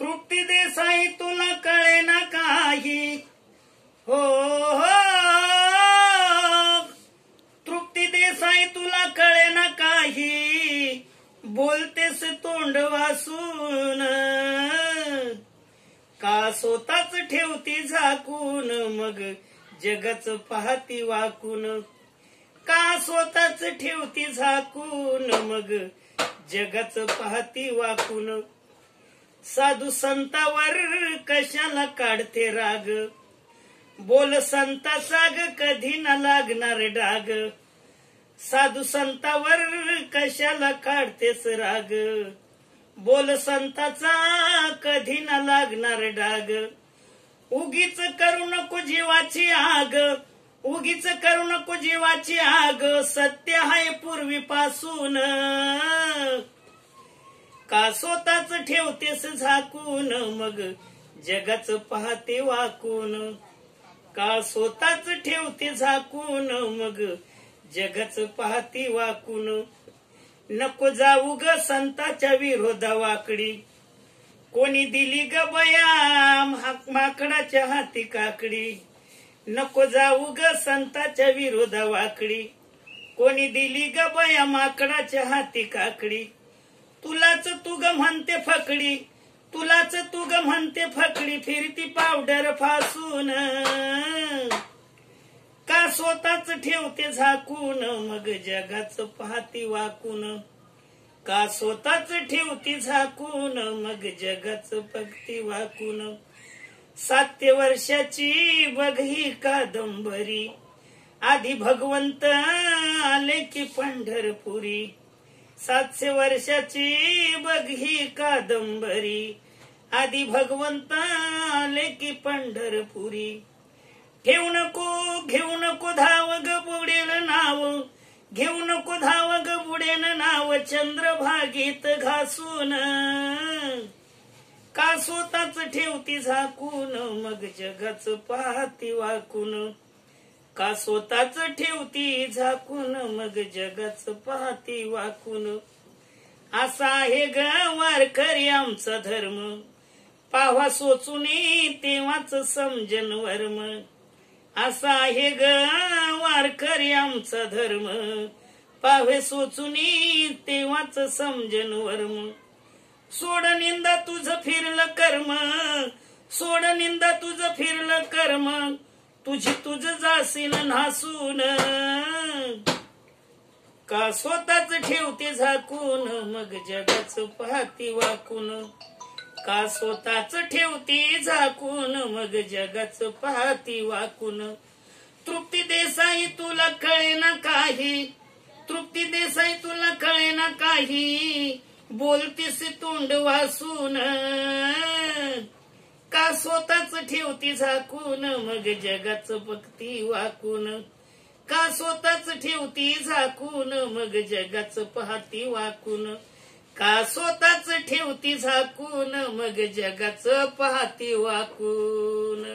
तृप्ती देसाई तुला कळेना काही हो हो तृप्ती देसाई तुला कळेना काही बोलतेस तोंड वासून का स्वतःच ठेवती झाकून मग जगच पाहती वाकून का स्वतःच ठेवती झाकून मग जगच पाहती वाकून साधू संतावर कशाला काढते राग बोल संताचा ग कधी न लागणार डाग साधू संतावर कशाला काढतेस राग बोल संताचा कधी न लागणार डाग उगीच करू नको जीवाची आग उगीच करू नको जीवाची आग सत्य आहे पूर्वीपासून का स्वतःच ठेवतेस झाकून मग जगाच पाहते वाकून का स्वतःच ठेवते झाकून मग जगच पाहती वाकून नको जाऊ ग संताच्या विरोधावाकडी कोणी दिली ग बया माकडाच्या हाती काकडी नको जाऊ ग संताच्या विरोधावाकडी कोणी दिली ग बया माकडाच्या हाती काकडी तुलाच तू ग म्हणते फकडी तुलाच तू ग म्हणते फकडी फिरती पावडर फासून का स्वतःच ठेवते झाकून मग जगाच पाहती वाकून का स्वतःच ठेवती झाकून मग जगाच बघती वाकून 7 वर्षाची बघ ही कादंबरी आधी भगवंत आले की पंढरपुरी 700 वर्षाची बघ ही कादंबरी आधी भगवंत आले की पंढरपुरी घेऊ नको धाव ग बुडेल नाव घेऊ नको धाव ग बुडेल नाव चंद्रभागीत घासून का स्वतःच ठेवती झाकून मग जगाच पाहती वाकून का स्वतःच ठेवती झाकून मग जगाच पाहती वाकून असा आहे ग वारकरी आमचा धर्म पाव्हा सोचून तेव्हाच समजन वर्म असा आहे ग वारकरी आमचा धर्म पाव्हे सोचून तेव्हाच समजन वर्म सोड निंदा तुझं फिरलं कर्म सोड निंदा तुझं फिरलं कर्म तुझी तुझ जासीन नासून का स्वतःच ठेवते झाकून मग जगाच पाहती वाकून का स्वतःच ठेवती झाकून मग जगाच पाहती वाकून तृप्ती देसाई तुला कळेना काही तृप्ती देसाई तुला कळेना काही बोलतीस तोंड वासून का स्वतःच ठेवती झाकून मग जगाच बघती वाकून का स्वतःच ठेवती झाकून मग जगाच पाहती वाकून का स्वतःच ठेवती झाकून मग जगाच पाहती वाकून